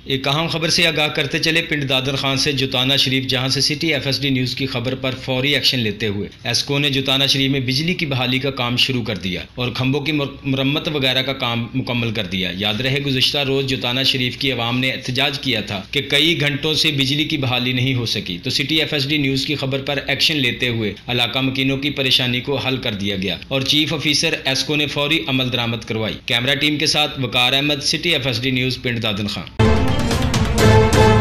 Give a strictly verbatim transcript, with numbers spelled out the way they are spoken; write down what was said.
एक अहम खबर से आगाह करते चले पिंड दादर खान से जुताना शरीफ, जहां से सिटी एफएसडी न्यूज़ की खबर पर फौरी एक्शन लेते हुए एसको ने जुताना शरीफ में बिजली की बहाली का काम शुरू कर दिया और खंभों की मरम्मत वगैरह का काम मुकम्मल कर दिया। याद रहे गुज़िश्ता रोज़ जुताना शरीफ की आवाम ने एहतजाज किया था कि कई घंटों से बिजली की बहाली नहीं हो सकी, तो सिटी एफएसडी न्यूज़ की खबर पर एक्शन लेते हुए इलाका मकीनों की परेशानी को हल कर दिया गया और चीफ ऑफिसर एसको ने फौरी अमल दरामद करवाई। कैमरा टीम के साथ Waqar Ahmed, city FSD news, Pind Dadar Khan.